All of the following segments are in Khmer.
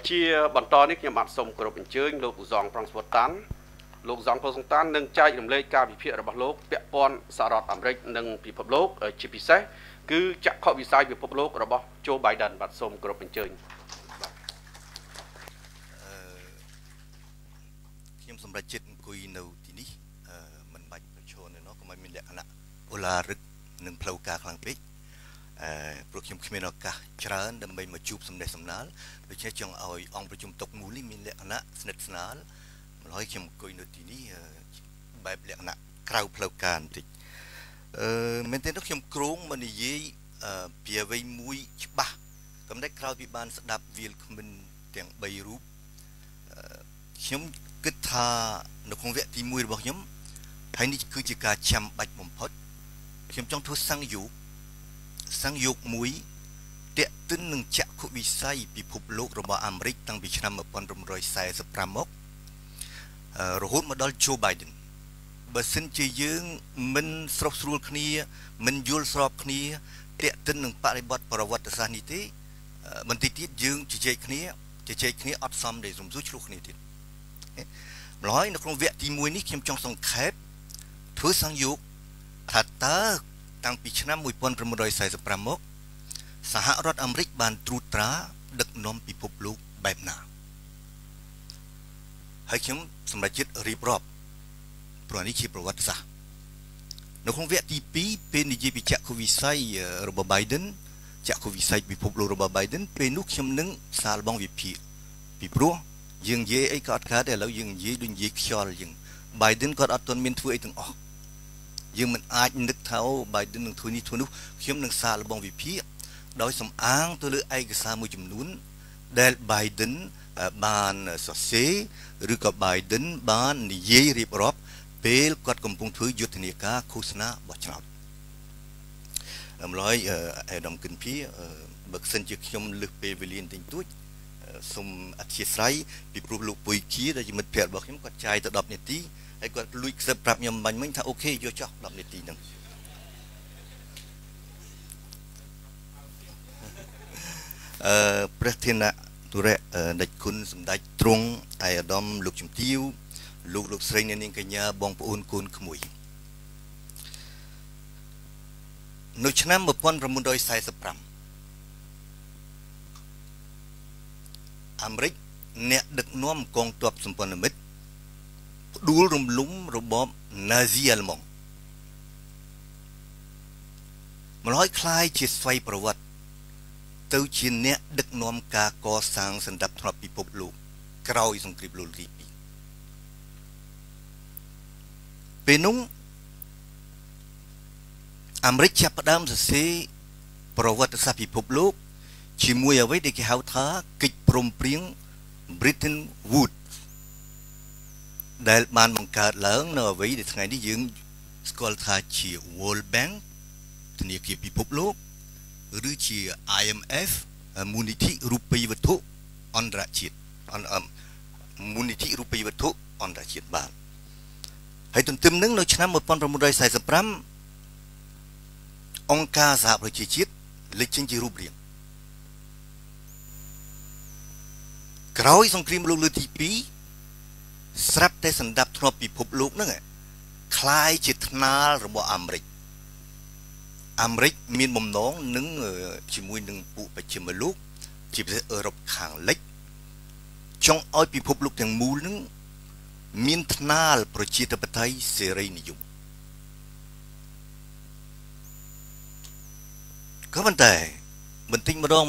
ជាបន្តនេះខ្ញុំបាទសូមគោរពអញ្ជើញលោកឧសងប្រងស្វតាន់លោកឧសងផុសតាន់នឹងចែករំលែកការវិភាគរបស់លោកពាក់ព័ន្ធសហរដ្ឋអាមេរិកនិងពិភពលោកជាពិសេសគឺចក្ខុវិស័យពិភពលោករបស់ Joe Biden បាទសូមគោរពអញ្ជើញខ្ញុំសម្រាប់ចិត្តអង្គុយនៅទីនេះមិនបាច់ប្រឈមនៅនោះក៏មិនមានលក្ខណៈអូឡារឹកនិងផ្លូវការខ្លាំងពេកព្រោះខ្ញុំគ្មានឱកាសច្រើនដើម្បីមកជួបសំណេះសំណាលដូច្នេះចង់ឲ្យអង្គប្រជុំតុកមូលនេះមានលក្ខណៈស្និទ្ធស្នាលម្ល៉េះខ្ញុំអង្គុយនៅទីនេះបែបលក្ខណៈក្រៅផ្លូវការបន្តិចមែនទេខ្ញុំគ្រោងមកនិយាយពីអ្វីមួយច្បាស់កំដេចក្រោយពីបានស្ដាប់វាលគ្មិនទាំង3រូបខ្ញុំគិតថានៅក្នុងវគ្គទី1របស់ខ្ញុំហើយនេះគឺជាការចាំបាច់បំផុតខ្ញុំចង់ធ្វើសង្យុកមួយតាក់ទិននឹងចក្ខុវិស័យពិភពលោករបស់អាមេរិកតាំងពីឆ្នាំ1945មករហូតមកដល់ Joe Biden បើសិនជាយើងមិនស្រុះស្រួលគ្នាមិនយល់ស្របគ្នាតាក់ទិននឹងបរិបទប្រវត្តិសាស្ត្រនេះទេបន្តិចទៀតយើងជជែកគ្នាអត់សមដែលរំសួរឆ្លោះគ្នាទៀតម្ល៉េះនៅក្នុងវគ្គទី1នេះខ្ញុំចង់សង្ខេបធ្វើសង្យុកថាតើតាំងពីឆ្នាំ1945មកសហរដ្ឋអាមេរិកបានត្រួតត្រាដឹកនាំពិភពលោកបែបណាហើយខ្ញុំសម្រាប់ចិត្តរៀបរាប់ព្រោះនេះជាប្រវត្តិសាស្ត្រនៅក្នុងវគ្គទី2ពេលនិយាយពីចក្ខុវិស័យរបស់ Biden ចក្ខុវិស័យពិភពលោករបស់ Biden ពេលនោះខ្ញុំនឹងសាកល្បងវិភាគពីព្រោះយើងនិយាយអីក៏អត់កើតទេឥឡូវយើងនិយាយដូចនិយាយខ្យល់យើង Biden គាត់អត់ទាន់មានធ្វើអីទាំងអស់យើងមិនអាចនឹកថាអូ Biden នឹងធ្វើនេះធ្វើនោះខ្ញុំនឹងសាកល្បងវិភាគដោយសំអាងទៅលើឯកសារមួយចំនួនដែល Biden បានសរសេរឬក៏ Biden បាននិយាយរៀបរាប់ពេលគាត់កំពុងធ្វើយុទ្ធនាការឃោសនាបោះឆ្នោតម្ល៉េះអាដាមគិនភីបើសិនជាខ្ញុំលើសពេលវេលាបន្តិចតួចសូមអធិស្ឋានពីព្រោះលោកពុយគីដែលជាមិត្តភ័ក្តិរបស់ខ្ញុំគាត់ចាយទៅ10នាទីហើយគាត់លួចខ្សឹបប្រាប់ខ្ញុំបាញ់មិញថាអូខេយកចោះ10នាទីហ្នឹងព្រះធានៈទុរៈដេចគុណសម្ដេចទ្រង់ឯអាដាមលោកជំទាវលោកស្រីអ្នកនាងកញ្ញាបងប្អូនកូនក្មួយនៅឆ្នាំ1945អាមេរិកអ្នកដឹកនាំកងទ័ពសម្ព័ន្ធមិត្តផ្ដួលរំលំរបបណាស៊ីអាល្លឺម៉ង់ម្ល៉េះคล้ายជាស្វ័យប្រវត្តិទៅជាអ្នកដឹកនាំការកសាងសន្តិភាពពិភពលោកក្រោយសង្គ្រាមលោកទី2ពេលនោះអាមេរិកចាប់ផ្ដើមសរសេរប្រវត្តិសាស្ត្រពិភពលោកជាមួយអ្វីដែលគេហៅថាកិច្ចព្រមព្រៀង Bretton Woods ដែលបានបង្កើតឡើងនៅអ្វីដែលថ្ងៃនេះយើងស្គាល់ថាជា World Bank ធនាគារពិភពលោកឬជា IMF មូលនិធិរូបិយវត្ថុអន្តរជាតិមូលនិធិរូបិយវត្ថុអន្តរជាតិបានហើយទន្ទឹមនឹងនៅឆ្នាំ1945អង្គការសហប្រជាជាតិលេចចេញជារូបរាងក្រោយសង្គ្រាមលោកលើកទី2ស្រាប់តែសន្តិភាពពិភពលោកហ្នឹងคล้ายជាថ្នាលរបស់អាមេរិកមានបំណងនឹងជាមួយនឹងពួកបច្ចិមលោកជាពិសេសអឺរ៉ុបខាងលិចចង់ឲ្យពិភពលោកទាំងមូលហ្នឹងមានថ្នាលប្រជាធិបតេយ្យសេរីនិយមក៏ប៉ុន្តែបន្តិចម្ដង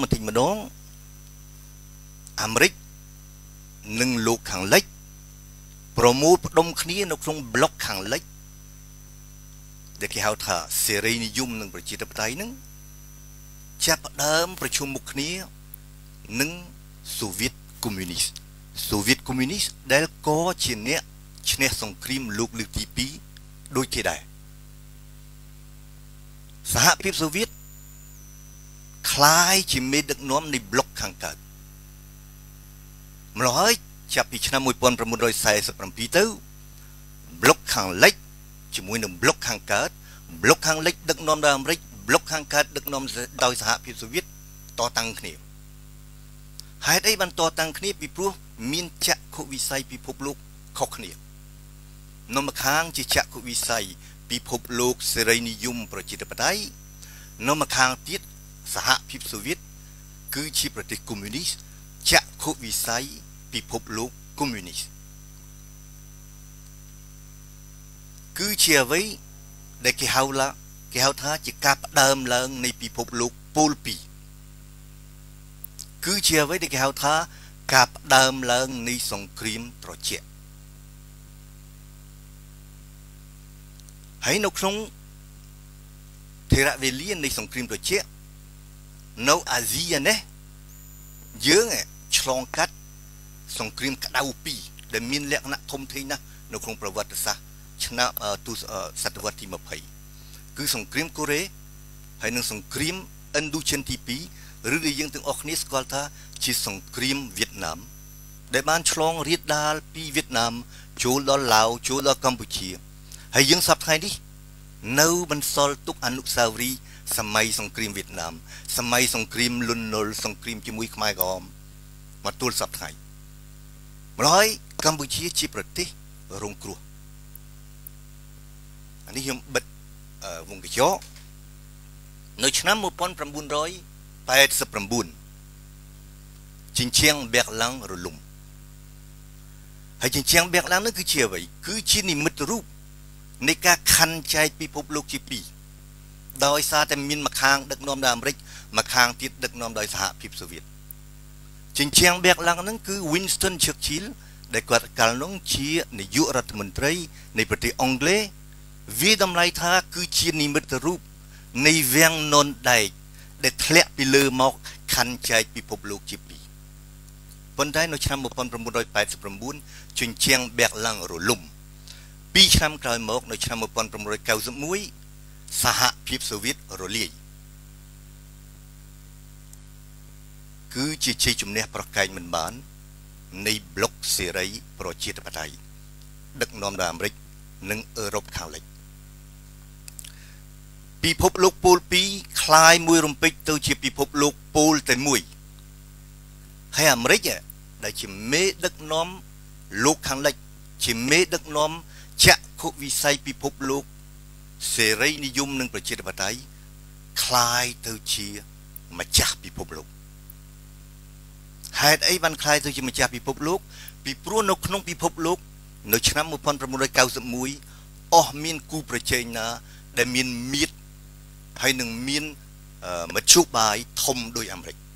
អាមេរិកនិងលោកខាងលិចប្រមូលផ្ដុំគ្នានៅក្នុងប្លុកខាងលិចដែលគេហៅថាសេរីនិយមនិងប្រជាធិបតេយ្យហ្នឹងចាប់ផ្ដើមប្រជុំមុខគ្នានឹងសូវៀតកុម្មុយនីសដែលក៏ជាអ្នកឈ្នះសង្គ្រាមលោកលើកទី2ដូចគេដែរសហភាពសូវៀតคล้ายជាមេដឹកនាំនៃប្លុកខាងកើតម្ល៉េះហើយចាប់ពីឆ្នាំ1947ទៅប្លុកខាងលិចជាមួយនឹងប្លុកខាងកើតប្លុកខាងលិចដឹកនាំដោយអាមេរិកប្លុកខាងកើតដឹកនាំដោយសហភាពសូវៀតតតាំងគ្នាហេតុអីបានតតាំងគ្នាពីព្រោះមានចក្ខុវិស័យពិភពលោកខុសគ្នានៅម្ខាងជាចក្ខុវិស័យពិភពលោកសេរីនិយមប្រជាធិបតេយ្យនៅម្ខាងទៀតសហភាពសូវៀតគឺជាប្រទេសកុម្មុយនីសចក្ខុវិស័យពិភពលោកកុម្មុយនីសគឺជាអ្វីដែលគេហៅថាជាការផ្ដើមឡើងនៃពិភពលោកពោលពីរគឺជាអ្វីដែលគេហៅថាការផ្ដើមឡើងនៃសង្គ្រាមត្រជាក់ហើយនៅក្នុងថេរវេលានៃសង្គ្រាមត្រជាក់នៅអាស៊ីនេះយើងឆ្លងកាត់សង្គ្រាមក្តៅពីរដែលមានលក្ខណៈធំធេងណាស់នៅក្នុងប្រវត្តិសាស្ត្រឆ្នាំសតវត្សទី20គឺសង្គ្រាមកូរ៉េហើយនិងសង្គ្រាមឥណ្ឌូចិនទី2ឬដែលយើងទាំងអស់គ្នាស្គាល់ថាជាសង្គ្រាមវៀតណាមដែលបានឆ្លងរាលដាលពីវៀតណាមចូលដល់ឡាវចូលដល់កម្ពុជាហើយយើងសប្តាហ៍នេះនៅបន្សល់ទុកអនុស្សាវរីយ៍សម័យសង្គ្រាមវៀតណាមសម័យសង្គ្រាមលន់នល់សង្គ្រាមជាមួយខ្មែរក្រហមមកទល់សប្តាហ៍ម្ល៉េះកម្ពុជាជាប្រទេសរងគ្រោះអានេះខ្ញុំបិទវងកញ្ចក់នៅឆ្នាំ1989ជញ្ជាំងបេកឡាំងរលំហើយជញ្ជាំងបេកឡាំងនោះគឺជាអ្វីគឺជានិមិត្តរូបនៃការខណ្ឌចែកពិភពលោកជាពីរដោយសារតែមានម្ខាងដឹកនាំដោយអាមេរិកម្ខាងទៀតដឹកនាំដោយសហភាពសូវៀតជញ្ជាំងបេកឡាំងហ្នឹងគឺ Winston Churchill ដែលគាត់កាលនោះជានាយករដ្ឋមន្ត្រីនៃប្រទេសអង់គ្លេសវាតម្លៃថាគឺជានិមិត្តរូបនៃវាំងននដែកដែលធ្លាក់ពីលើមកខណ្ឌចែកពិភពលោកជាពីរប៉ុន្តែនៅឆ្នាំ1989ជញ្ជាំងបេកឡាំងរលំ2ឆ្នាំក្រោយមកនៅឆ្នាំ1991សហភាពសូវៀតរលាយគឺជាជ័យជំនះប្រកែកមិនបាននៃប្លុកសេរីប្រជាធិបតេយ្យដឹកនាំដោយអាមេរិកនិងអឺរ៉ុបខាងលិចពិភពលោកពោល2คล้ายមួយរំពេចទៅជាពិភពលោកពោលតែមួយហើយអាមេរិកដែលជាមេដឹកនាំលោកខាងលិចជាមេដឹកនាំចក្ខុវិស័យពិភពលោកសេរីនិយមនិងប្រជាធិបតេយ្យคล้ายទៅជាម្ចាស់ពិភពលោកហេតុអីបានคล้ายទៅជាម្ចាស់ពិភពលោកពីព្រោះនៅក្នុងពិភពលោកនៅឆ្នាំ1991អស់មានគូប្រជែងណាដែលមានមៀតហើយនឹងមានមធ្យោបាយធំដោយអាមេរិក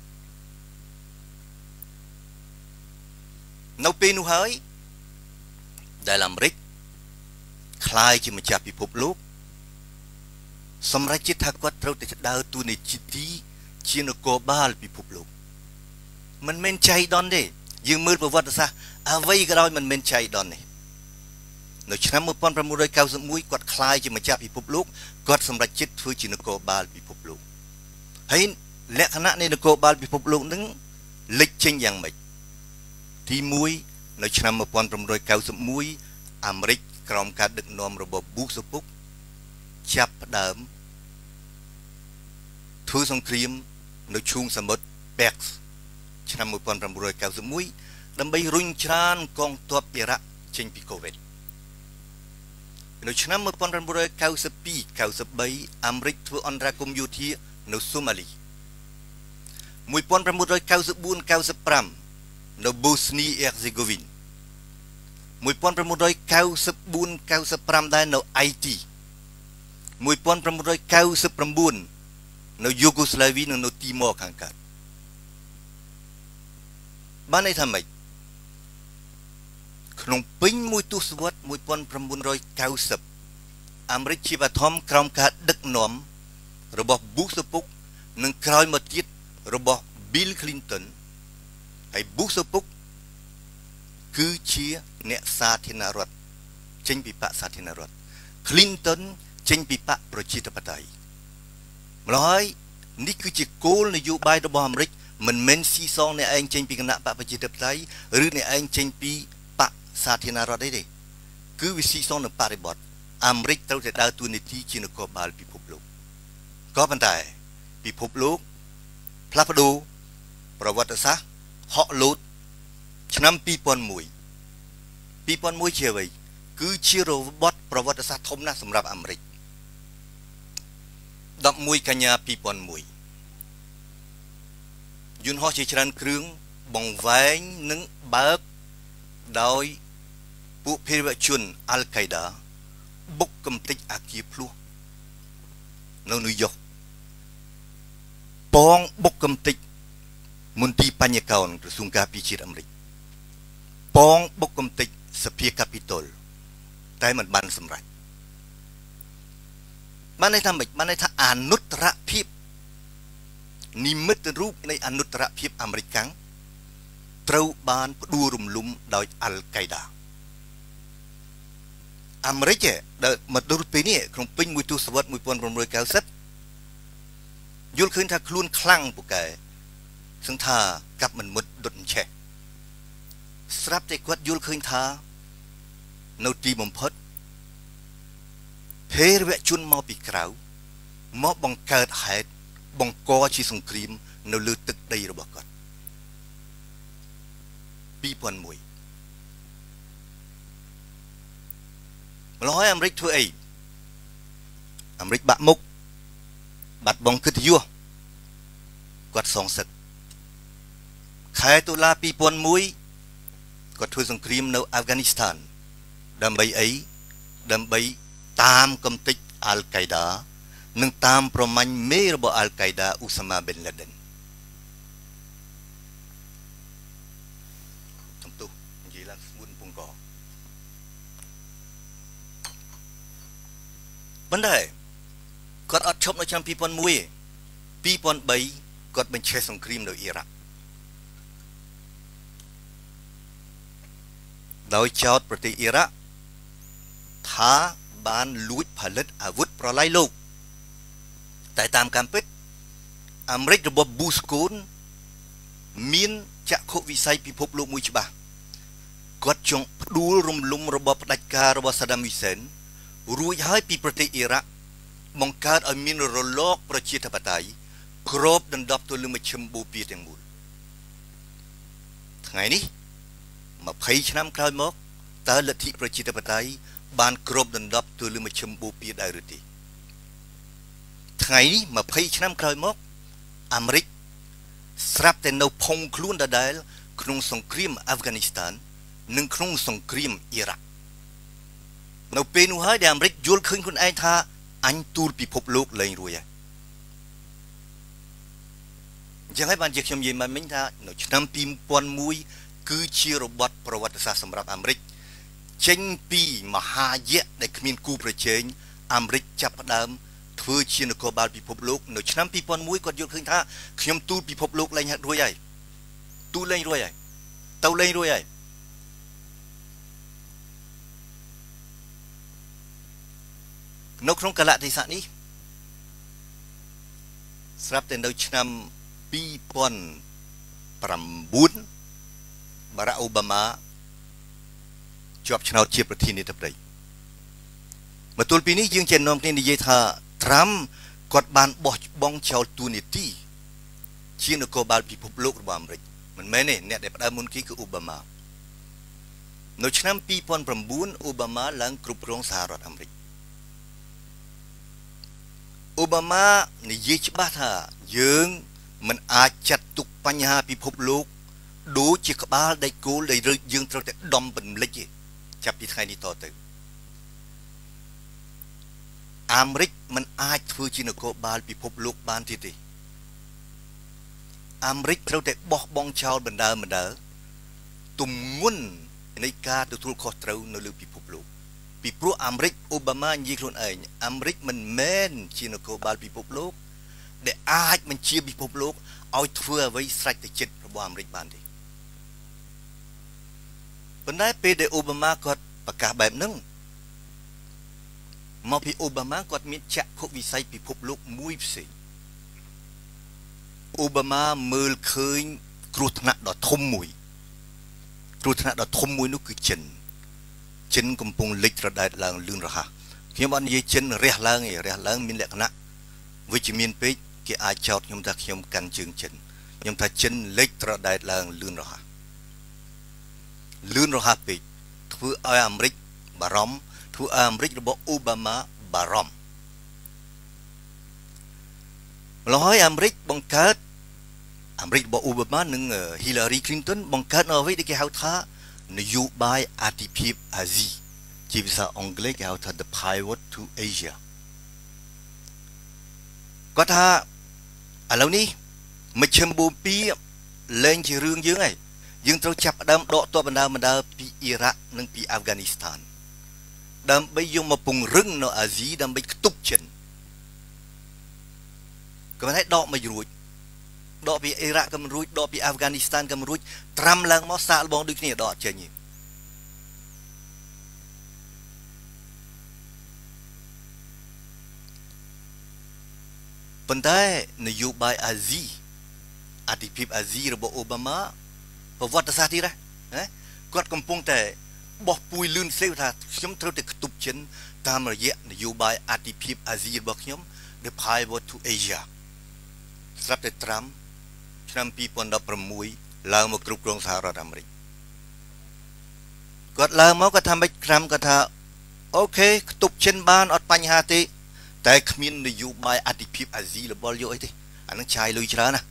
នៅពេលនោះហើយដែលអាមេរិកคล้ายជាម្ចាស់ពិភពលោកសម្រាប់ចិត្តថាគាត់ត្រូវតែដើរតួនាទីជានគរបាលពិភពលោកមិនមែនចៃដន្យទេយើងមើលប្រវត្តិសាស្ត្រអ្វីក៏ដោយមិនមែនចៃដន្យទេនៅឆ្នាំ1991គាត់คล้ายជាម្ចាស់ពិភពលោកគាត់សម្រេចចិត្តធ្វើជានគរបាលពិភពលោកហើយលក្ខណៈនៃនគរបាលពិភពលោកនឹងលេចចេញយ៉ាងម៉េចទី1នៅឆ្នាំ1991អាមេរិកក្រោមការដឹកនាំរបស់ប៊ូសឪពុកចាប់ផ្ដើមធ្វើសង្គ្រាមនៅឈូងសមុទ្របែកឆ្នាំ1991ដើម្បីរុញច្រានកងទ័ពអ៊ីរ៉ាក់ចេញពីកូវេតនៅឆ្នាំ1992-93អាមេរិកធ្វើអន្តរាគមន៍យោធានៅសូម៉ាលី1994-95នៅបូស្នីអេរហ្សេហ្គូវីន1994-95ដែរនៅអៃទី1999នៅយូហ្គោស្លាវីនិងនៅទីម៉ូខាងកើតបានន័យថាម៉េចក្នុងពេញមួយទសវត្សរ៍1990អាមេរិកជាបឋមក្រោមការដឹកនាំរបស់ប៊ូសឪពុកនិងក្រោយមកទៀតរបស់ Bill Clinton ហើយ Bush ឪពុកគឺជាអ្នកសាធារណរដ្ឋចេញពីបកសាធារណរដ្ឋ Clinton ចេញពីបកប្រជាធិបតេយ្យម្ល៉េះហើយនេះគឺជាគោលនយោបាយរបស់អាមេរិកមិនមែនស៊ីសងអ្នកឯងចេញពីគណៈបកប្រជាធិបតេយ្យឬអ្នកឯងចេញពីបកសាធារណរដ្ឋទេគឺវាស៊ីសងនៅបរិបទអាមេរិកត្រូវតែដើរតួនាទីជានគរបាលពិភពលោកក៏ប៉ុន្តែពិភពលោកផ្លាស់ប្ដូរប្រវត្តិសាស្ត្រ họ lốt năm pi pon mùi chia vậy cứ chia robotประวัติศาสตร์ทมนะสำหรับอเมริกดับมวยกัญญาปีปอนมวยยุนห่อเชชันเครื่องบ่งแหวนนึงเบิกโดยผู้เพรวชุนอัลไกดาบุกกำติกอากีพลูในนิวยอร์กปองบุกกำติกมุนตีปัญญากรกระทรวงการพิชิตอเมริกปองบุกกำติกสเปียร์แคปิตอลแต่มันบันสำรัจมันได้ทำมันได้ทำอนุตรพิบนิมิตรูปในอนุตรพิบอเมริกันตรูบานดูรุมลุมโดยอัลไกดาอเมริกเดินมาดูปีนี้คงปิ้งมวยตัวสวัสดิ์มวยปนประมวยเกาซัดยุลคืนถ้าคลุนคลั่งปุกแกซึ่งท่ากับมันมุดดุนเชสรับใจกวดยุลคืนท่าโนตีมพดเพรเวชุนมอปีกราวมอบังเกิดเหตุบังกอชีสงครีมในลือตึกได้ระบบก่อนปีปอนมวยร้อยอเมริกทั่วเออเมริกบะมุกบัดบองขึ้นยั่วกวดสองศึกขายตุลาปีปอนมวยกวดทั่วสงครีมในอัฟกานิสถานดำใบไอดำใบตามกำติกอัลไกดาหนึ่งตามประมาณเมย์ระบบอัลไกดาอุสมาบินลาเดนทำตัวยี่ลังวุ่นปุ่งก่อบันไดกอดอัดชบในชั้นปีปอนมวยปีปอนใบกอดเป็นเชสสงครีมในอิรักโดยชาวประเทศอิรักท้าบานลุยผลิตอาวุธประไลโลกแต่ตามการปิดอเมริกระบบบูสกูนมีนจะโควิสัยพิภพโลกมุจบะกดจงดูรุมลุมระบบปฏิการระบบซาดามิเซนรู้ย้ายปีประเทศอิรักมองการอามินรโลกประชาธิปไตยครบดันดับตัวลืมชมบูปีแตงมูลไงนี้มาเพย์ชนะคราวมอกตาลัทธิประชาธิปไตยบานครบดันดับตัวลืมชมบูปีได้หรือดีไงนี้มาเพย์ชนะคราวมอกอเมริกสรับแต่นพงคลุนดาดลครุงสงครามอัฟกานิสถานหนึ่งครุงสงครามอิรักนเป็นหัวให้อเมริกยุลขึ้นคนไอ้ท่าอันตูรพิภพโลกเลยรวยยังให้บานเจ้าชมยินมาไม่ท่าหนุ่มนำปีมปอนมวยคือเชียร์บอทประวัติศาสตร์สำหรับอเมริกเช่นปีมหาเยะในขมิ้นกูประเชนอเมริกจับดามเพื่อเชียร์นกบาลพิภพโลกหนุ่มนำปีปอนมวยก็ยุลขึ้นท่าขยมตูรพิภพโลกเลยฮะรวยใหญ่ตูเลยรวยใหญ่เต้าเลยรวยใหญ่นกครองกะละที่สันี้สำหรับแต่โดยนำปีปอนปรำบุญบารักโอบามาจบชนะเชียร์ประเทศนี้ทับใดมาตัวปีนี้ยังเจนนอมที่นิยธาทรัมป์กดบานบอชบองชาวตูนิตี้เชียร์นกบาลพิภพโลกระบาดอเมริกมันไม่เนี่ยได้ประดามุนกี้คือโอบามาโดยนำปีปอนปรำบุญโอบามาหลังกรุบกรองสหรัฐอเมริกโอบามาในเยชบ้าท่ายังมันอาจจัดตุกปัญหาพิภพโลกดูจิกบาลได้กูได้เรื่องยังตระแต่ดอมเป็นเล็กจับปีไทยนี่ต่อเติมอเมริกมันอาจฟื้นจินโกบาลพิภพโลกบานที่ตีอเมริกเราแต่บอกบองชาวบรรดาตุ่มงุ่นในการตัวทุกข้อเท้าในเรื่องพิภพโลกปีพรุ่อเมริกโอบามายิงคนเองอเมริกมันแม่นชินโกบาลพิภพโลกแต่อาจมันเชียร์พิภพโลกเอาเถื่อไว้ใส่แต่จิตระบบอเมริกบานดีปัญหาเป็นเดโอบามาก็ประกาศแบบนั้นมาพี่โอบามาก็มีจะพบวิสัยพิภพโลกมุ้ยสิโอบามาเมื่อเคยกรุธนาดอทมมุยกรุธนาดอทมมุยนั่นคือจินกำปงเล็กระดับล่างลื่นระหะเขียนวันยี่จินเรียล่างมีแหลกนะวิจิมีนเป็ดเกี่ยอาจอดยมตะเขียมกันจึงจินខ្ញុំថាចិនលេចត្រដែតឡើងលឿនរហ័សពេកធ្វើឲ្យអាមេរិកបារម្ភធ្វើឲ្យអាមេរិករបស់អូបាម៉ាបារម្ភម្ល៉េះហើយអាមេរិកបង្កើតអាមេរិករបស់អូបាម៉ានិង Hillary Clinton បង្កើតនៅអ្វីដែលគេហៅថានយោបាយអាទិភាពអាស៊ីជាភាសាអង់គ្លេសគេហៅថា The Pivot to Asia គាត់ថាឥឡូវនេះមជ្ឈមបូព៌ាលែងជារឿងយើងហើយយើងត្រូវចាប់ផ្ដើមដកទ័ពបណ្ដាពីអ៊ីរ៉ាក់និងពីអាហ្វហ្គានីស្ថានដើម្បីយកមកពង្រឹងនៅអាស៊ីដើម្បីខ្ទប់ចិនក៏មិនឲ្យដកមិនរួចដកពីអ៊ីរ៉ាក់ក៏មិនរួចដកពីអាហ្វហ្គានីស្ថានក៏មិនរួចត្រាំឡើងមកសាកល្បងដូចគ្នាដកចេញទេប៉ុន្តែនយោបាយអាស៊ីអធិភាពអាស៊ីរបស់អូបាម៉ាប្រវត្តិសាស្ត្រទៀតណាគាត់កំពុងតែបោះពួយលឿនស្លេវថាខ្ញុំត្រូវតែខ្ទប់ចិនតាមរយៈនយោបាយអធិភាពអាស៊ីរបស់ខ្ញុំ The Pivot to Asia ស្រាប់តែត្រាំឆ្នាំ2016ឡើងមកគ្រប់គ្រងសហរដ្ឋអាមេរិកគាត់ឡើងមកគាត់ថាមិនត្រាំគាត់ថាអូខេខ្ទប់ចិនបានអត់បញ្ហាទេតែគ្មាននយោបាយអធិភាពអាស៊ីរបស់យកអីទេអានឹងឆាយលុយច្រើនណា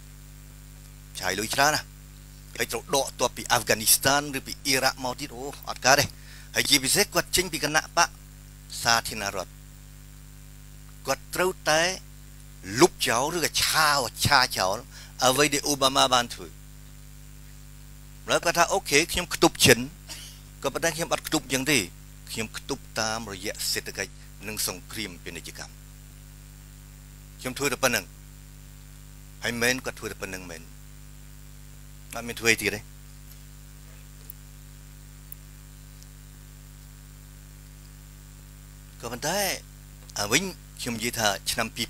ហើយត្រូវដកទ័ពពីអាហ្វហ្គានីស្ថានឬពីអ៊ីរ៉ាក់មកទៀតអូអត់កើតទេហើយជាពិសេសគាត់ចេញពីគណៈបកសាធារណរដ្ឋគាត់ត្រូវតែលុបចោលឬក៏ឆាចោលអ្វីដែលអូបាម៉ាបានធ្វើแล้วគាត់ថាអូខេខ្ញុំខ្ទប់ចិនក៏ប៉ុន្តែខ្ញុំអត់ខ្ទប់យ៉ាងទេខ្ញុំខ្ទប់តាមរយៈសេដ្ឋកិច្ចនិងសង្គ្រាមពាណិជ្ជកម្មខ្ញុំធ្វើតែប៉ុណ្្នឹងហើយមែនគាត់ធ្វើតែប៉ុណ្្នឹងមែនអត់មានធ្វើទៀតទេក៏ប៉ុន្តែវិញខ្ញុំនិយាយថាឆ្នាំ2001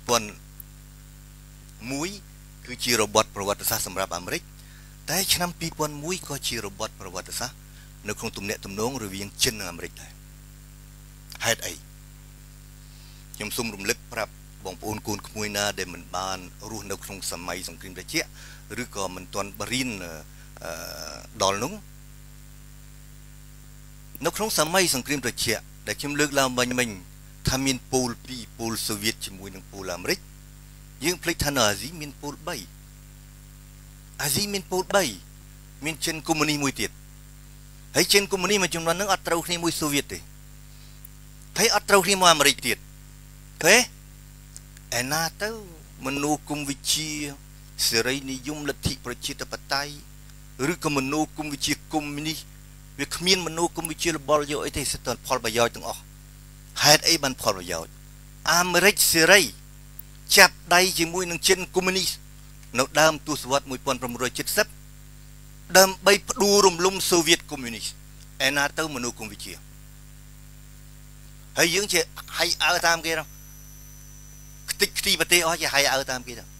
គឺជារបត់ប្រវត្តិសាស្ត្រសម្រាប់អាមេរិកតែឆ្នាំ2001ក៏ជារបត់ប្រវត្តិសាស្ត្រនៅក្នុងទំនាក់ទំនងរវាងចិននិងអាមេរិកដែរហេតុអីខ្ញុំសូមរំលឹកប្រាប់បងប្អូនកូនក្មួយណាដែលមិនបានរស់នៅក្នុងសម័យសង្គ្រាមត្រជាក់ឬក៏មិនទាន់បរៀនដល់នោះនៅក្នុងសម័យសង្គ្រាមត្រជាក់ដែលខ្ញុំលើកឡើងមិញថាមានពូល2ពូលសូវៀតជាមួយនឹងពូលអាមេរិកយើងភ្លេចថានៅអាស៊ីមានពូល3មានចិនកុម្មុយនីសមួយទៀតហើយចិនកុម្មុយនីសមួយចំនួនហ្នឹងអត់ត្រូវគ្នាមួយសូវៀតទេហើយអត់ត្រូវគ្នាមួយអាមេរិកទៀតឃើញឯណាទៅមនោគមវិជ្ជាសេរីនិយមលទ្ធិប្រជាធិបតេយ្យឬក៏មនោគមវិជ្ជាកុម្មុយនីសវាគ្មានមនោគមវិជ្ជារបល់យកអីទេសិតតែផលប្រយោជន៍ទាំងអស់ហេតុអីបានផលប្រយោជន៍អាមេរិកសេរីចាប់ដៃជាមួយនឹងចិនកុម្មុយនីសនៅដើមទសវត្សរ៍1970ដើម្បីផ្ដួលរំលំសូវៀតកុម្មុយនីសឯណាទៅមនោគមវិជ្ជាហើយយើងជាហៃអើតាមគេដល់ខ្ទេចខ្ទីប្រទេសអស់ជាហៃអើតាមគេដល់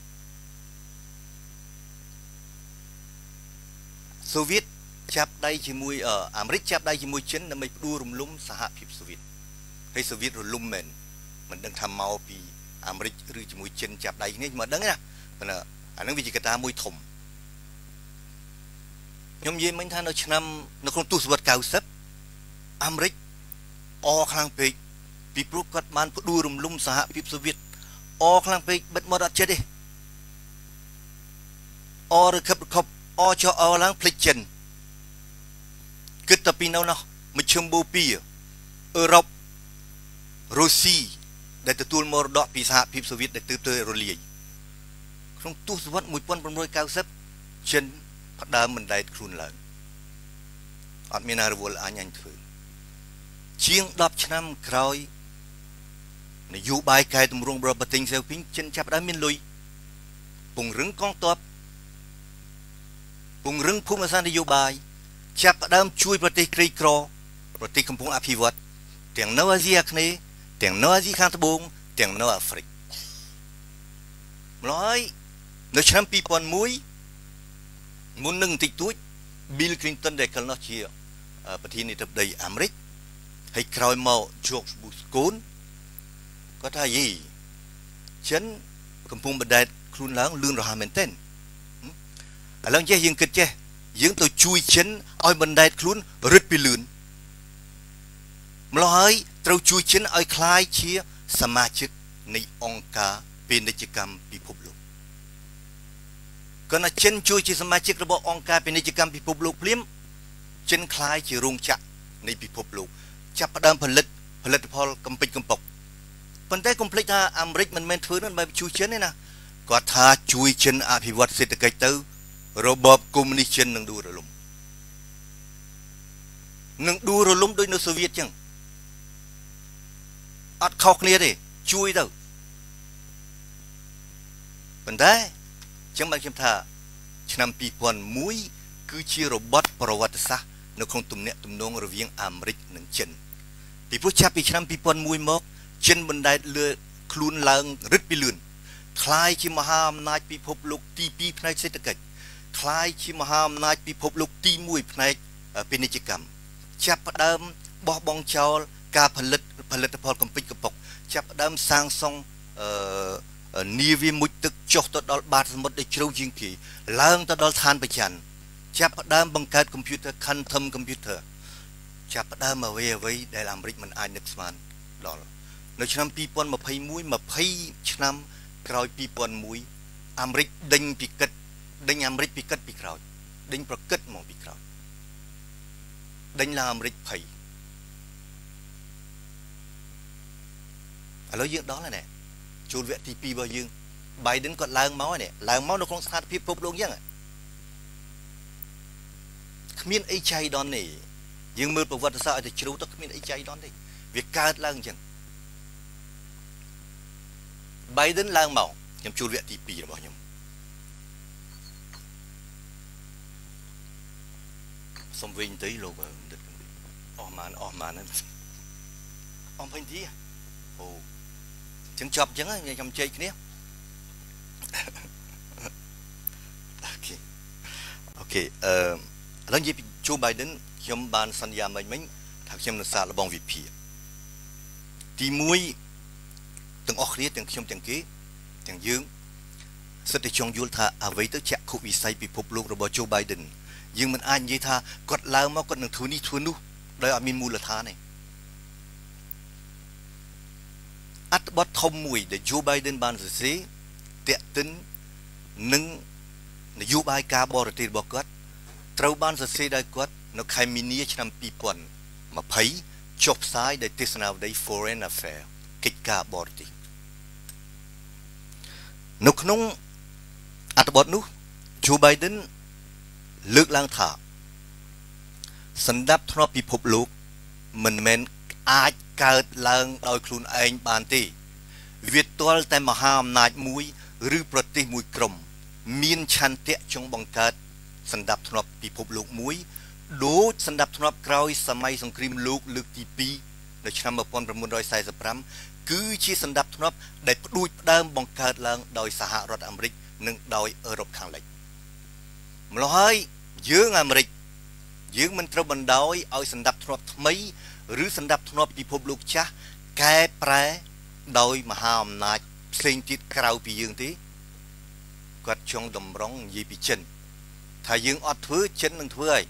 សូវៀតចាប់ដៃជាមួយអាមេរិកចាប់ដៃជាមួយចិនដើម្បីផ្ដួលរំលំសហភាពសូវៀតហើយសូវៀតរលំមែនមិនដឹងថាមកពីអាមេរិកឬជាមួយចិនចាប់ដៃគ្នាមិនដឹងណាប៉ុន្តែអានឹងវាជាកត្តាមួយធំខ្ញុំនិយាយមិញថានៅក្នុងទសវត្សរ៍90អាមេរិកអខ្លាំងពេកពីព្រោះគាត់បានផ្ដួលរំលំសហភាពសូវៀតអខ្លាំងពេកបិទមាត់អត់ចិត្តទេរខិបចុះឡើងភ្លេចចិនគិតតែពីនៅនោះមជ្ឈមបូព៌ាអឺរ៉ុបរុស្ស៊ីដែលទទួលមរតកពីសហភាពសូវៀតដែលទើបទៅរលាយក្នុងទសវត្សរ៍1990ចិនផ្ដើមបណ្ដែតខ្លួនឡើងអត់មានរវល់អញធ្វើជាង10ឆ្នាំក្រោយនយោបាយកែតម្រង់របស់ប្រទេសសេវពីងចិនចាប់ផ្ដើមមានលុយពង្រឹងកងទ័ពពង្រឹងភូមិសាស្ត្រនយោបាយចាប់ផ្ដើមជួយប្រទេសក្រីក្រប្រទេសកំពុងអភិវឌ្ឍទាំងនៅអាស៊ីអាគ្នេយ៍ទាំងនៅអាស៊ីខាងត្បូងទាំងនៅអាហ្វ្រិកម្ល៉េះហើយនៅឆ្នាំ2001មុននឹងបន្តិចតួច Bill Clinton ដែលកន្លងជាប្រធានាធិបតីអាមេរិកហើយក្រោយមក George Bush កូនគាត់ថាយីចិនកំពុងបណ្ដែតខ្លួនឡើងលឿនរហ័សមែនទែនឡូវចេះយើងគិតចេះយើងទៅជួយចិនឲ្យបណ្ដែតខ្លួនរឹតពីលឿនម្ល៉េះហើយត្រូវជួយចិនឲ្យคล้ายជាសមាជិកនៃអង្គការពាណិជ្ជកម្មពិភពលោកគាត់ថាចិនជួយជាសមាជិករបស់អង្គការពាណិជ្ជកម្មពិភពលោកភ្លាមចិនคล้ายជារោងចក្រនៃពិភពលោកចាប់ផ្ដើមផលិតផលកំពេចកំប៉ុកប៉ុន្តែកុំភ្លេចថាអាមេរិកមិនមែនធ្វើនោះដើម្បីជួយចិនទេណាគាត់ថាជួយចិនអភិវឌ្ឍសេដ្ឋកិច្ចទៅរបបកុម្មុយនីសចិននឹងដួលរលំដូចនៅសូវៀតចឹងអត់ខុសគ្នាទេជួយទៅប៉ុន្តែចឹងបានខ្ញុំថាឆ្នាំ2001គឺជារបត់ប្រវត្តិសាស្ត្រនៅក្នុងទំនាក់ទំនងរវាងអាមេរិកនិងចិនពីព្រោះចាប់ពីឆ្នាំ2001មកចិនបណ្ដែតលើខ្លួនឡើងរឹតពីលឿនคล้ายជាមហាអំណាចពិភពលោកទី2ផ្នែកសេដ្ឋកិច្ចคล้ายជាមហាអំណាចពិភពលោកទី1ផ្នែកពាណិជ្ជកម្មចាប់ផ្ដើមបោះបង់ចោលការផលិតផលកំពេចកំប៉ុកចាប់ផ្ដើមសាងសង់នាវាមុជទឹកចុះទៅដល់បាតសមុទ្រដែលជ្រៅជាងគេឡើងទៅដល់ឋានប្រច័ណ្ឌចាប់ផ្ដើមបង្កើតកុំព្យូទ័រ Quantum Computer ចាប់ផ្ដើមអ្វីដែលអាមេរិកមិនអាចនឹកស្មានដល់នៅឆ្នាំ2021 20ឆ្នាំក្រោយ2001អាមេរិកដេញអាមេរិកពីកិតពីក្រោយដេញប្រកិតមកពីក្រោយដេញឡើងអាមេរិកភ័យឥឡូវយើងដល់ហើយណែចូលវគ្គទី2របស់យើង Biden គាត់ឡើងមកហើយឡើងមកនៅក្នុងស្ថានភាពពិភពលោកអញ្ចឹងគ្មានអីចៃដន្យទេយើងមើលប្រវត្តិសាស្ត្រឲ្យតែជ្រៅទៅគ្មានអីចៃដន្យទេវាកើតឡើងអញ្ចឹង Biden ឡើងមកខ្ញុំចូលវគ្គទី2របស់ខ្ញុំសុំវិញទៅលោកបណ្ឌិតអស់ម៉ានហ្នឹងអស់ពេញទីអូចឹងចប់ចឹងខ្ញុំជែកគ្នាអូខេឥឡូវនិយាយពី Joe Biden ខ្ញុំបានសន្យាមិញថាខ្ញុំនឹងសាកល្បងវិភាគទី1ទាំងអស់គ្នាទាំងខ្ញុំទាំងគេទាំងយើងសិតតែចង់យល់ថាអ្វីទៅចក្ខុវិស័យពិភពលោករបស់ Joe Biden យើងមិនអាចនិយាយថាគាត់ឡើងមកគាត់នឹងធ្វើនេះធ្វើនោះដោយអត់មានមូលដ្ឋានទេអត្ថបទធំមួយដែល Joe Biden បានសរសេរតាក់ទិននឹងនយោបាយការបរទេសរបស់គាត់ត្រូវបានសរសេរដោយគាត់នៅខែមីនាឆ្នាំ2020ចុះផ្សាយដោយទេសនាវដ្តី Foreign Affairs កិច្ចការបរទេសនៅក្នុងអត្ថបទនោះ Joe Biden លើកឡើងថាសណ្ដាប់ធ្នាប់ពិភពលោកមិនមែនអាចកើតឡើងដោយខ្លួនឯងបានទេវាទាល់តែមហាអំណាចមួយឬប្រទេសមួយក្រុមមានឆន្ទៈចង់បង្កើតសណ្ដាប់ធ្នាប់ពិភពលោកមួយដូចសណ្ដាប់ធ្នាប់ក្រោយសម័យសង្គ្រាមលោកលើកទី2នៅឆ្នាំ1945គឺជាសណ្ដាប់ធ្នាប់ដែលផ្ដួចផ្ដើមបង្កើតឡើងដោយសហរដ្ឋអាមេរិកនិងដោយអឺរ៉ុបខាងលិចម្ល៉េះហើយយើងអាមេរិកយើងមិនត្រូវបណ្ដោយឲ្យសណ្ដាប់ធ្នាប់ថ្មីឬសណ្ដាប់ធ្នាប់ពិភពលោកចាស់កែប្រែដោយមហាអំណាចផ្សេងទៀតក្រៅពីយើងទេគាត់ចង់តម្រង់និយាយពីចិនថាយើងអត់ធ្វើចិននឹងធ្វើហើយ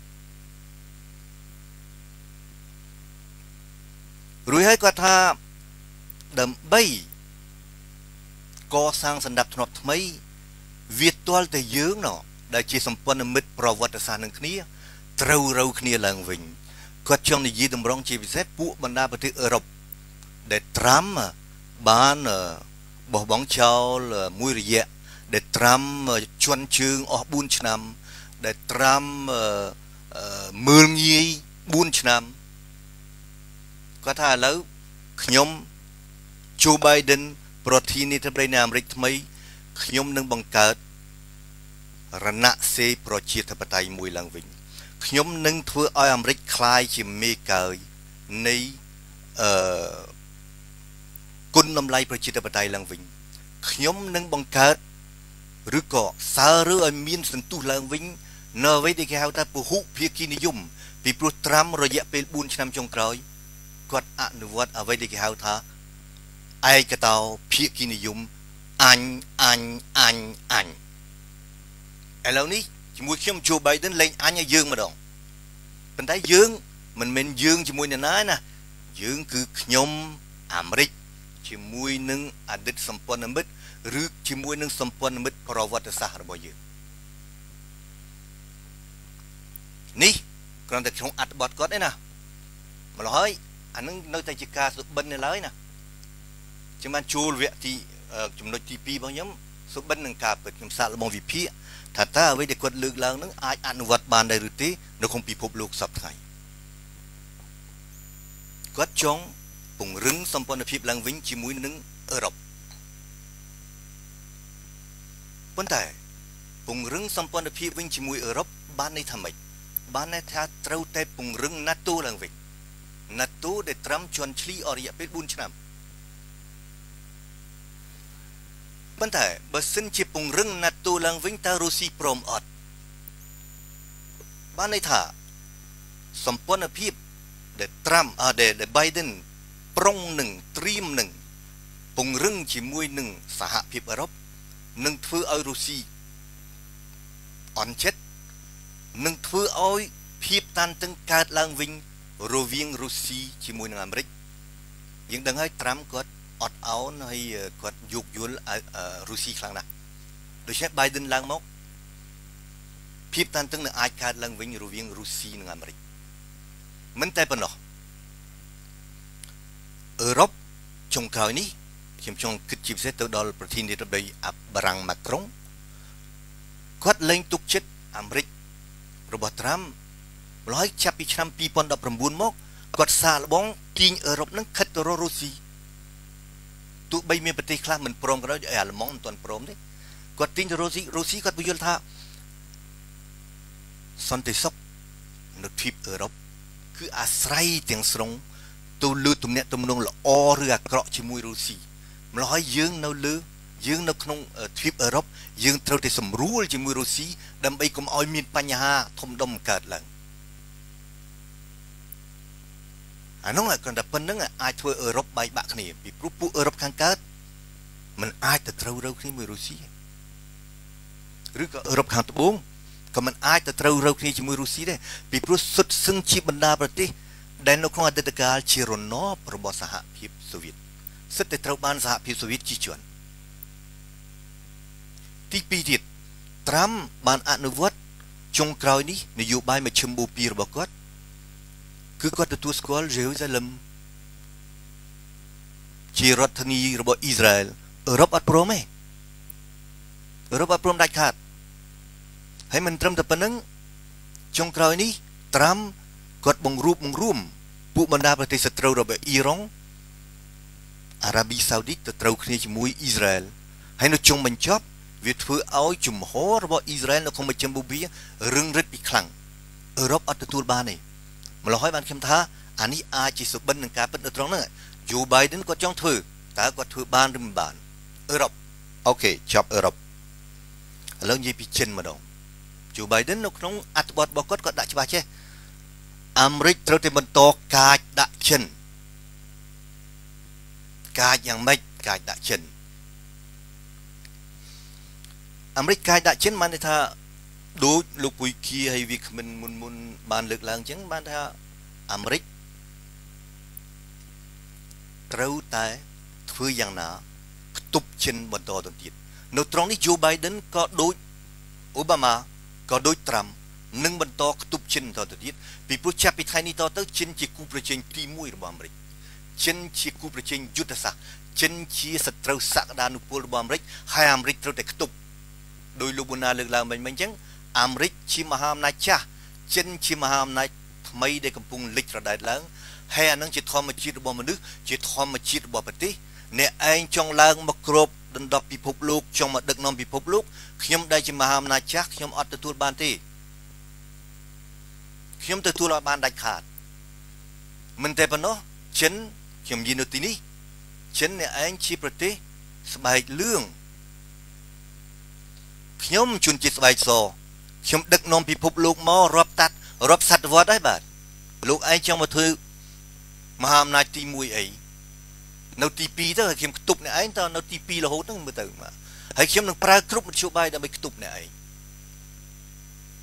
រួចហើយគាត់ថាដើម្បីកសាងសណ្ដាប់ធ្នាប់ថ្មីវាទាល់តែយើងណោះដែលជាសម្ព័ន្ធមិត្តប្រវត្តិសាស្ត្រនឹងគ្នាត្រូវរូវគ្នាឡើងវិញគាត់ចង់និយាយតម្រង់ជាពិសេសពួកបណ្ដាប្រទេសអឺរ៉ុបដែលត្រាំបានបោះបង់ចោលមួយរយៈដែលត្រាំជន់ជើងអស់4ឆ្នាំដែលត្រាំមើលងាយ4ឆ្នាំគាត់ថាឥឡូវខ្ញុំ Joe Biden ប្រធានាធិបតីនៃអាមេរិកថ្មីខ្ញុំនឹងបង្កើតរណសេរីប្រជាធិបតេយ្យមួយឡើងវិញខ្ញុំនឹងធ្វើឲ្យអាមេរិកคล้ายជាមេកើយនៃគុណតម្លៃប្រជាធិបតេយ្យឡើងវិញខ្ញុំនឹងបង្កើតឬក៏សើរឲ្យមានសន្ទុះឡើងវិញនៅអ្វីដែលគេហៅថាពហុភាគីនិយមពីព្រោះត្រាំរយៈពេល4ឆ្នាំចុងក្រោយគាត់អនុវត្តអ្វីដែលគេហៅថាឯកតោភាគីនិយមអញឥឡូវនេះជាមួយខ្ញុំJoe Biden លេងអញឲ្យយើងម្ដងប៉ុន្តែយើងមិនមែនយើងជាមួយអ្នកណាណាយើងគឺខ្ញុំអាមេរិកជាមួយនឹងអតីតសម្ព័ន្ធមិត្តឬជាមួយនឹងសម្ព័ន្ធមិត្តប្រវត្តិសាស្ត្ររបស់យើងនេះគ្រាន់តែក្នុងអត្ថបទគាត់ទេណាម្ល៉េះហើយអានឹងនៅតែជាការសុបិននៅឡើយណាខ្ញុំបានចូលវគ្គទីចំណុចទី2របស់ខ្ញុំសុបិននឹងការពិតខ្ញុំសាកល្បងវិភាគថាតើអ្វីដែលគាត់លើកឡើងនឹងអាចអនុវត្តបានដែរឬទេនៅក្នុងពិភពលោកសប្តាហ៍គាត់ចង់ពង្រឹងសម្ព័ន្ធភាពឡើងវិញជាមួយនឹងអឺរ៉ុបប៉ុន្តែពង្រឹងសម្ព័ន្ធភាពវិញជាមួយអឺរ៉ុបបានន័យថាម៉េចបានន័យថាត្រូវតែពង្រឹង NATO ឡើងវិញ NATO ដែលត្រាំជន់ឈ្លីអស់រយៈពេល4ឆ្នាំប៉ុន្តែបើសិនជាពង្រឹង NATO ឡើងវិញតើរុស្ស៊ីព្រមអត់បានន័យថាសម្ព័ន្ធភាពដែលត្រាំដែល Biden ប្រុងនឹងត្រៀមនឹងពង្រឹងជាមួយនឹងសហភាពអឺរ៉ុបនឹងធ្វើឲ្យរុស្ស៊ីអន់ចិត្តនឹងធ្វើឲ្យភាពតានតឹងកើតឡើងវិញរវាងរុស្ស៊ីជាមួយនឹងអាមេរិកយើងដឹងហើយត្រាំគាត់អត់អោនហើយគាត់យោគយល់រុស្ស៊ីខ្លាំងណាស់ដូច្នេះ Biden ឡើងមកភាពតានតឹងនឹងអាចកើតឡើងវិញរវាងរុស្ស៊ីនិងអាមេរិកមិនតែប៉ុណ្ណោះអឺរ៉ុបចុងក្រោយនេះខ្ញុំចង់គិតជាពិសេសទៅដល់ប្រធានាធិបតីបារាំងម៉ាក្រុងគាត់លែងទុកចិត្តអាមេរិករបស់ត្រាំម្ល៉េះចាប់ពីឆ្នាំ2019មកគាត់សាកល្បងទាញអឺរ៉ុបនឹងខិតទៅរករុស្ស៊ីទោះបីមានប្រទេសខ្លះមិនព្រមក៏ដោយអាល្លឺម៉ង់មិនទាន់ព្រមទេគាត់ទាញទៅរុស្ស៊ីគាត់ពន្យល់ថាសន្តិសុខនៅទ្វីបអឺរ៉ុបគឺអាស្រ័យទាំងស្រុងទៅលើទំនាក់ទំនងល្អឬអាក្រក់ជាមួយរុស្ស៊ីម្ល៉េះហើយយើងនៅក្នុងទ្វីបអឺរ៉ុបយើងត្រូវតែសម្រួលជាមួយរុស្ស៊ីដើម្បីកុំឲ្យមានបញ្ហាធំដុំកើតឡើងអានោះគ្រាន់តែប៉ុណ្្នឹងអាចធ្វើអឺរ៉ុបបែកបាក់គ្នាពីព្រោះពួកអឺរ៉ុបខាងកើតมันអាចទៅត្រូវរៅគ្នាមួយរុស្ស៊ីឬក៏អឺរ៉ុបខាងត្បូងក៏มันអាចទៅត្រូវរៅគ្នាជាមួយរុស្ស៊ីដែរពីព្រោះសុទ្ធសឹងជាបណ្ដាប្រទេសដែលនៅក្នុងអតីតកាលជារណបរបស់សហភាពសូវៀតសិតតែត្រូវបានសហភាពសូវៀតជិះជាន់ទី2ទៀតត្រាំបានអនុវត្តចុងក្រោយនេះនយោបាយមជ្ឈិមបូព៌ារបស់គាត់គឺគាត់ទទួលស្គាល់យេរូសាឡឹមជារដ្ឋធានីរបស់អ៊ីស្រាអែលអឺរ៉ុបអត់ព្រមទេអឺរ៉ុបអត់ព្រមដាច់ខាតហើយមិនត្រឹមតែប៉ុណ្្នឹងចុងក្រោយនេះត្រាំគាត់បង្រួមពួកបណ្ដាប្រទេសសត្រូវរបស់អ៊ីរ៉ង់អារ៉ាប៊ីសាអូឌីតទៅត្រូវគ្នាជាមួយអ៊ីស្រាអែលហើយនៅចុងបញ្ចប់វាធ្វើឲ្យជំហររបស់អ៊ីស្រាអែលនៅក្នុងមជ្ឈិមបូព៌ារឹងរិតពីខ្លាំងអឺរ៉ុបអត់ទទួលបានទេម្ល៉េះហើយបានខ្ញុំថាអានេះអាចជាសុបិននឹងការពិតនៅត្រង់ហ្នឹងJoe Biden គាត់ចង់ធ្វើតើគាត់ធ្វើបានឬមិនបានអឺរ៉ុបអូខេចប់អឺរ៉ុបឥឡូវនិយាយពីចិនម្ដងJoe Biden នៅក្នុងអត្ថបទរបស់គាត់ដាក់ច្បាស់ចេះអាមេរិកត្រូវតែបន្តកាចដាក់ចិនកាចយ៉ាងម៉េចកាចដាក់ចិនអាមេរិកកាយដាក់ចិនបានថាដូចលោកពុយគីហើយវាគ្មិនមុនបានលើកឡើងអញ្ចឹងបានថាអាមេរិកត្រូវតែធ្វើយ៉ាងណាខ្ទប់ចិនបន្តទៅទៀតនៅត្រង់នេះJoe Biden ក៏ដូចអូបាម៉ាក៏ដូចត្រាំនឹងបន្តខ្ទប់ចិនបន្តទៅទៀតពីព្រោះចាប់ពីថ្ងៃនេះតទៅចិនជាគូប្រជែងទី1របស់អាមេរិកចិនជាគូប្រជែងយុទ្ធសាស្ត្រចិនជាសត្រូវសក្តានុពលរបស់អាមេរិកហើយអាមេរិកត្រូវតែខ្ទប់ដោយលោកប៊ូណាលើកឡើងមិញអញ្ចឹងអាមេរិកជាមហាអំណាចចាស់ចិនជាមហាអំណាចថ្មីដែលកំពុងលេចរដែតឡើងហើយអានឹងជាធម្មជាតិរបស់មនុស្សជាធម្មជាតិរបស់ប្រទេសអ្នកឯងចង់ឡើងមកគ្របដណ្ដប់ពិភពលោកចង់មកដឹកនាំពិភពលោកខ្ញុំដែលជាមហាអំណាចចាស់ខ្ញុំអត់ទទួលបានទេខ្ញុំទទួលអត់បានដាច់ខាតមិនតែប៉ុណ្ណោះចិនខ្ញុំនិយាយនៅទីនេះចិនអ្នកឯងជាប្រទេសស្បែកលឿងខ្ញុំជនជាតិស្បែកសខ្ញុំដឹកនាំពិភពលោកមករាប់សតវត្សហើយបាទលោកឯងចង់មកធ្វើមហាអំណាចទី1អីនៅទី2ទៅហើយខ្ញុំខ្ទប់អ្នកឯងតើនៅទី2រហូតហ្នឹងមើលទៅហើយខ្ញុំនឹងប្រើគ្រប់មធ្យោបាយដើម្បីខ្ទប់អ្នកឯង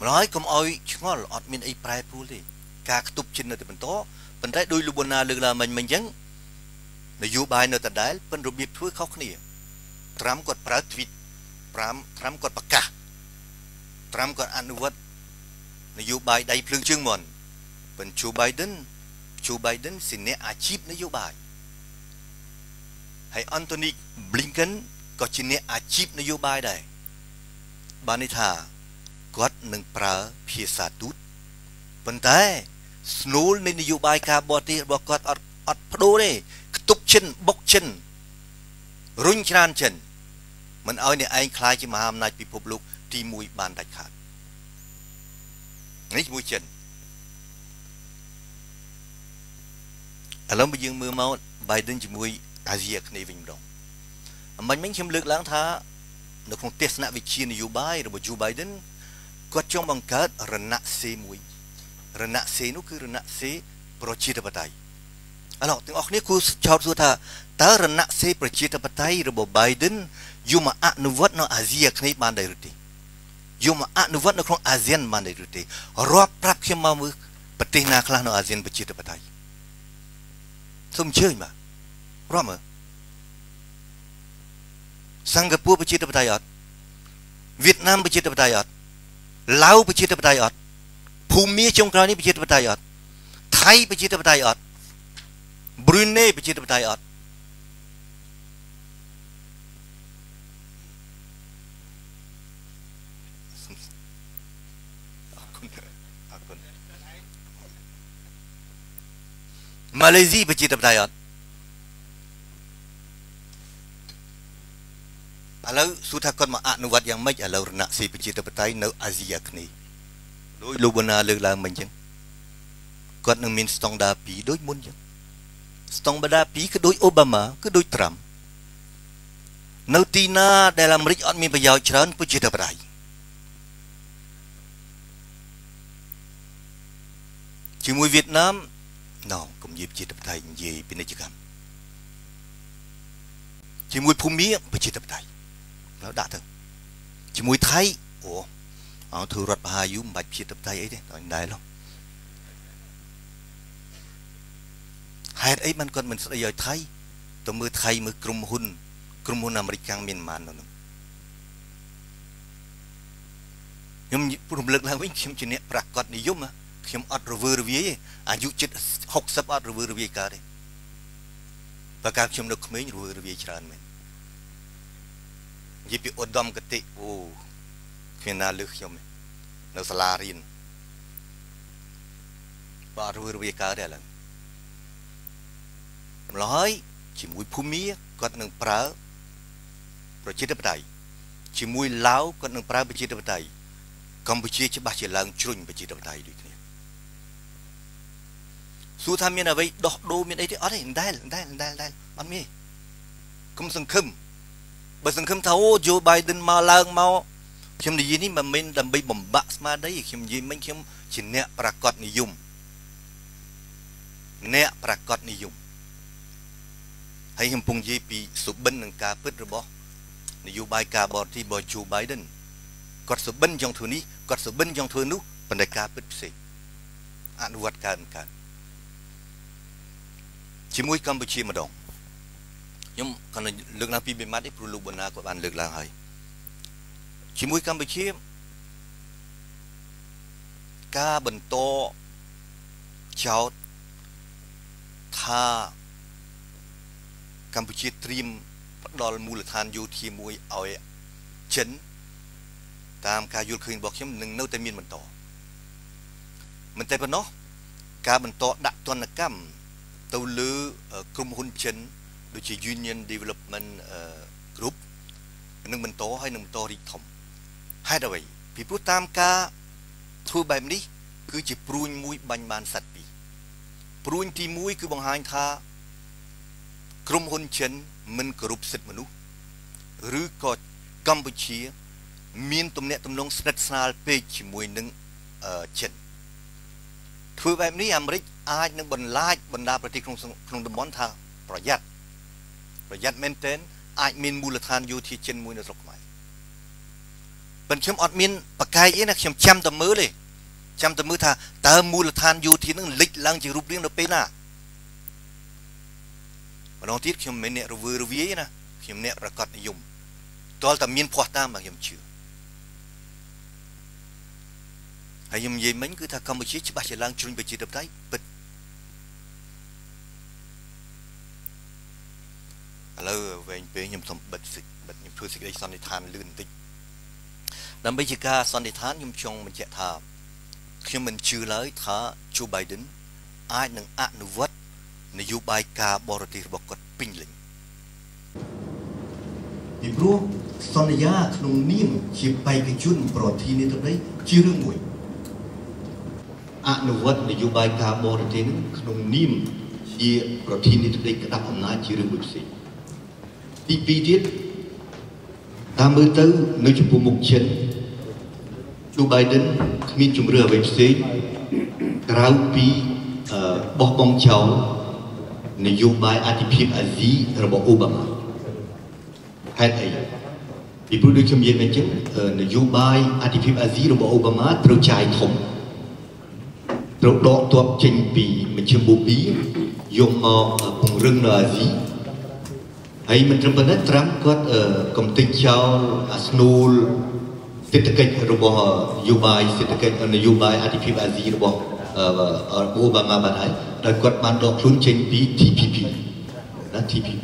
ម្ល៉េះកុំឲ្យឆ្ងល់អត់មានអីប្រែប្រួលទេការខ្ទប់ចិននៅតែបន្តប៉ុន្តែដោយលោកប៊ុនណាលើកឡើងមិញអញ្ចឹងនយោបាយនៅដដែលប៉ុន្តែរបៀបធ្វើខុសគ្នាត្រាំគាត់ប្រើ tweet ត្រាំគាត់ប្រកាសត្រាំគាត់អនុវត្តនយោបាយដៃភ្លើងជើងមុនប៉ុន្តែJoe Biden ជាអ្នកអាជីពនយោបាយហើយ Anthony Blinken ក៏ជាអ្នកអាជីពនយោបាយដែរបានន័យថាគាត់នឹងប្រើភាសាទូតប៉ុន្តែស្នូលនៃនយោបាយការបរទេសរបស់គាត់អត់បដូរទេខ្ទប់ចិនបុកចិនរុញច្រានចិនមិនឲ្យអ្នកឯងខ្លាចជាមហាអំណាចពិភពលោកទី1បានដាច់ខាតនេះជាមួយចិនឥឡូវមកយើងមើលមក Biden ជាមួយអាស៊ីអាគ្នេយ៍វិញម្ដងមិញខ្ញុំលើកឡើងថានៅក្នុងទស្សនវិជ្ជានយោបាយរបស់ Joe Biden គាត់ចង់បង្កើតរណសេរីមួយរណសេរីនោះគឺរណសេរីប្រជាធិបតេយ្យឥឡូវទាំងអស់គ្នាគួរចោទសួរថាតើរណសេរីប្រជាធិបតេយ្យរបស់ Biden យកមកអនុវត្តនៅអាស៊ីអាគ្នេយ៍បានដែរឬទេយកមកអនុវត្តនៅក្នុងអាស៊ានបានដែរឬទេរាប់ប្រាប់ខ្ញុំមកមើលប្រទេសណាខ្លះនៅអាស៊ានប្រជាធិបតេយ្យសូមអញ្ជើញបាទរាប់មើលសិង្ហបុរីប្រជាធិបតេយ្យអត់វៀតណាមប្រជាធិបតេយ្យអត់ឡាវប្រជាធិបតេយ្យអត់ភូមាចុងក្រោយនេះប្រជាធិបតេយ្យអត់ថៃប្រជាធិបតេយ្យអត់ប្រ៊ុយណេប្រជាធិបតេយ្យអត់ម៉ាឡេស៊ីប្រជាធិបតេយ្យអត់ឥឡូវសួរថាគាត់មកអនុវត្តយ៉ាងម៉េចឥឡូវរណសេរីប្រជាធិបតេយ្យនៅអាស៊ីអាគ្នេយ៍ដោយលោកប៊ុនណាលើកឡើងមិញអញ្ចឹងគាត់នឹងមានស្តង់ដារ2ដូចមុនអញ្ចឹងស្តង់ដារ2គឺដូចអូបាម៉ាគឺដូចត្រាំនៅទីណាដែលអាមេរិកអត់មានប្រយោជន៍ច្រើនប្រជាធិបតេយ្យជាមួយវៀតណាមណូកុំនិយាយប្រជាធិបតេយ្យនិយាយពាណិជ្ជកម្មជាមួយភូមាប្រជាធិបតេយ្យแล้วដាក់ទៅជាមួយថៃអូធ្វើរដ្ឋបហាយូមិនបាច់ប្រជាធិបតេយ្យអីទេដល់ដែរឡោះហេតុអីបានគាត់មិនស្ដីឲ្យថៃទៅមើលថៃមើលក្រុមហ៊ុនអាមេរិកកាំងមានប៉ុន្មាននោះខ្ញុំរំលឹកឡើងវិញខ្ញុំជាអ្នកប្រកាសនិយមខ្ញុំអត់រវើរវាយទេអាយុជិត60អត់រវើរវាយកើតទេបើកាលខ្ញុំនៅក្មេងរវើរវាយច្រើនមែននិយាយពីឧត្តមកតិគ្មានណាលើខ្ញុំនៅសាលារៀនបើរវើរវាយកើតទេឥឡូវម្ល៉េះជាមួយភូមាគាត់នឹងប្រើប្រជាធិបតេយ្យជាមួយឡាវគាត់នឹងប្រើប្រជាធិបតេយ្យកម្ពុជាច្បាស់ជាឡើងជ្រុញប្រជាធិបតេយ្យដូចគ្នាសួរថាមានអ្វីដោះដូរមានអីទេអត់ទេដែលអត់មានកុំសង្ឃឹមបើសង្ឃឹមថាJoe Biden មកឡើងមកខ្ញុំនិយាយនេះមិនមែនដើម្បីបំបាក់ស្មារតីខ្ញុំនិយាយមិញខ្ញុំជាអ្នកប្រកាសនិយមហើយខ្ញុំពងនិយាយពីសុបិននឹងការពិតរបស់នយោបាយការបរទេសរបស់Joe Bidenគាត់សុបិនចង់ធ្វើនេះគាត់សុបិនចង់ធ្វើនោះប៉ុន្តែការពិតផ្សេងអនុវត្តកើតជាមួយកម្ពុជាម្ដងខ្ញុំគាត់លើកឡើងពីម៉ាត់នេះព្រោះលោកប៊ុនណាគាត់បានលើកឡើងហើយជាមួយកម្ពុជាការបន្តចោទថាកម្ពុជាត្រៀមផ្ដល់មូលដ្ឋានយោធាមួយឲ្យចិនតាមការយល់ឃើញរបស់ខ្ញុំនឹងនៅតែមានបន្តមិនតែប៉ុណ្ណោះការបន្តដាក់ទណ្ឌកម្មទៅលើក្រុមហ៊ុនចិនដូចជា Union Development Group នឹងបន្តហើយនឹងបន្តរីកធំហេតុអ្វីពីព្រោះតាមការធ្វើបែបនេះគឺជាព្រួញមួយបាញ់បានសត្វពីរព្រួញទី1គឺបង្ហាញថាក្រុមហ៊ុនចិនមិនគោរពសិទ្ធិមនុស្សឬក៏កម្ពុជាមានទំនាក់ទំនងស្និទ្ធស្នាលពេកជាមួយនឹងចិនធ្វើបែបនេះអាមេរិកអាចនឹងបន្លាចបណ្ដាប្រទេសក្នុងតំបន់ថាប្រយ័ត្នមែនទែនអាចមានមូលដ្ឋានយោធាចិនមួយនៅស្រុកខ្មែរប៉ុន្តែខ្ញុំអត់មានបកាយអីណាខ្ញុំចាំតែមើលទេចាំតែមើលថាតើមូលដ្ឋានយោធានឹងលេចឡើងជារូបរាងនៅពេលណាម្ដងទៀតខ្ញុំមិនអ្នករវើរវាយណាខ្ញុំអ្នកប្រកាសនិយមតលតែមានភ័ស្តុតាងមកខ្ញុំជឿហើយខ្ញុំនិយាយមិញគឺថាកម្ពុជាច្បាស់ជាឡើងជ្រុញប្រជាធិបតេយ្យពិតឥឡូវវែងពេកខ្ញុំសូមបិទខ្ញុំធ្វើសេចក្តីសន្និដ្ឋានលឿនបន្តិចដើម្បីជាការសន្និដ្ឋានខ្ញុំចង់បញ្ជាក់ថាខ្ញុំមិនជឿឡើយថា Joe Biden អាចនឹងអនុវត្តនយោបាយការបរទេសរបស់គាត់ពេញលេញពីព្រោះសន្យាក្នុងនាមជាបេក្ខជនប្រធានាធិបតីជារឿងមួយអនុវត្តនយោបាយការបរទេសក្នុងនាមជាប្រធានាធិបតីក្តាប់អំណាចជារឿងមួយផ្សេងទីពីរទៀតតាមមើលទៅនៅចំពោះមុខចិនJoe Biden គ្មានជំរឿអ្វីផ្សេងក្រៅពីបោះបង់ចោលនយោបាយអធិភាពអាស៊ីរបស់អូបាម៉ាហេតុអីពីព្រោះដូចខ្ញុំនិយាយអញ្ចឹងនយោបាយអធិភាពអាស៊ីរបស់អូបាម៉ាត្រូវចាយធំត្រូវដកទ័ពចេញពីមជ្ឈមបូព៌ាយកមកពង្រឹងនៅអាស៊ីហើយមិនត្រឹមប៉ុណ្ណេះត្រាំគាត់កំទេចចោលអាស្នូលសេដ្ឋកិច្ចរបស់នយោបាយសេដ្ឋកិច្ចនយោបាយអធិភាពអាស៊ីរបស់អូបាម៉ាបានហើយដោយគាត់បានដកខ្លួនចេញពី TPP ណា TPP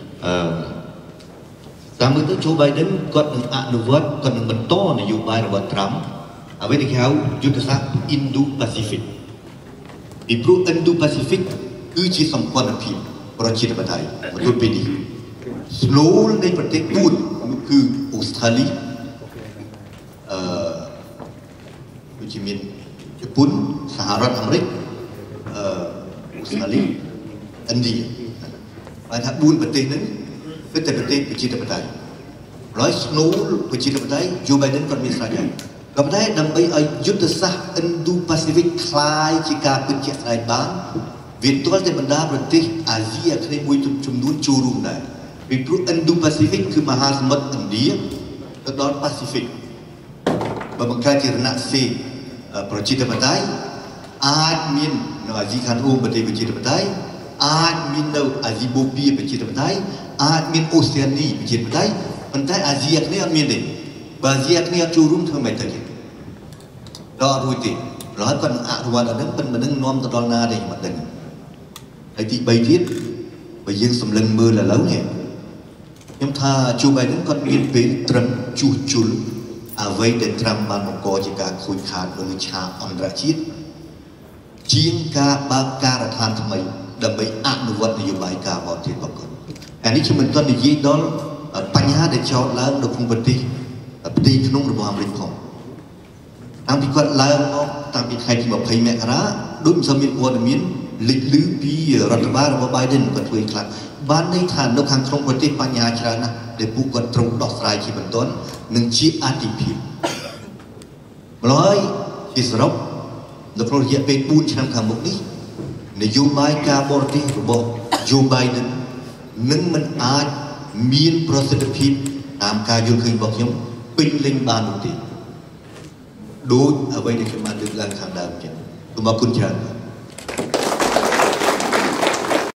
តាមមើលទៅ Joe Biden គាត់នឹងអនុវត្តគាត់នឹងបន្តនយោបាយរបស់ Trump អ្វីដែលគេហៅយុទ្ធសាស្ត្រ Indo-Pacific ពីព្រោះ Indo-Pacific គឺជាសម្ព័ន្ធភាពប្រជាធិបតេយ្យមកទល់ពេលនេះស្នូលនៃប្រទេស4នោះគឺអូស្ត្រាលីដូចជាមានជប៉ុនសហរដ្ឋអាមេរិកអូស្ត្រាលីឥណ្ឌាបានថា4ប្រទេសហ្នឹងគឺតែប្រទេសប្រជាធិបតេយ្យហើយស្នូលប្រជាធិបតេយ្យ Joe Biden គាត់មានស្រេចហើយក៏ប៉ុន្តែដើម្បីឲ្យយុទ្ធសាស្ត្រ Indo-Pacific คล้ายជាការពិតជាក់ស្ដែងបានវាទាល់តែបណ្ដាប្រទេសអាស៊ីអាគ្នេយ៍មួយចំនួនចូលរួមដែរពីព្រោះ Indo-Pacific គឺមហាសមុទ្រឥណ្ឌាទៅដល់ Pacific បើបង្កើតជារណសេរីប្រជាធិបតេយ្យអាចមាននៅអាស៊ីខាងត្បូងប្រទេសប្រជាធិបតេយ្យអាចមាននៅអាស៊ីបូព៌ាប្រជាធិបតេយ្យអាចមានអូសេអានីប្រជាធិបតេយ្យប៉ុន្តែអាស៊ីអាគ្នេយ៍អត់មានទេបើអាស៊ីអាគ្នេយ៍អត់ចូលរួមធ្វើមិនទៅទេដល់រួចទេរហូតគាត់អនុវត្តដល់ហ្នឹងប៉ុន្តែនឹងនាំទៅដល់ណាទេមិនដឹងហើយទី3ទៀតបើយើងសម្លឹងមើលឥឡូវនេះខ្ញុំថា Joe Biden គាត់មានពេលត្រឹមជួសជុលអ្វីដែលត្រាំបានបង្កជាការខូចខាតនៅលើឆាកអន្តរជាតិជាងការបើកការដ្ឋានថ្មីដើម្បីអនុវត្តនយោបាយការបរទេសរបស់គាត់អានេះខ្ញុំមិនទាន់និយាយដល់បញ្ហាដែលចោទឡើងនៅក្នុងប្រទេសផ្ទៃក្នុងរបស់អាមេរិកផងតាំងពីគាត់ឡើងមកតាំងពីថ្ងៃទី20មករាដូចមិនសូវមានព័ត៌មានលេចលឺពីរដ្ឋបាលរបស់ Biden គាត់ធ្វើខ្លះបានន័យថានៅខាងក្នុងប្រទេសបញ្ហាច្រើនណាស់ដែលពួកគាត់ត្រូវដោះស្រាយជាបន្ទាន់និងជាអតិភិបម្ល៉េះជាសរុបនៅក្នុងរយៈពេល4ឆ្នាំខាងមុខនេះនយោបាយការបរទេសរបស់ Joe Biden នឹងមិនអាចមានប្រសិទ្ធភាពតាមការយល់ឃើញរបស់ខ្ញុំពេញលេញបាននោះទេដូចអ្វីដែលខ្ញុំបានលើកឡើងខាងដើមចឹងសូមអរគុណច្រើន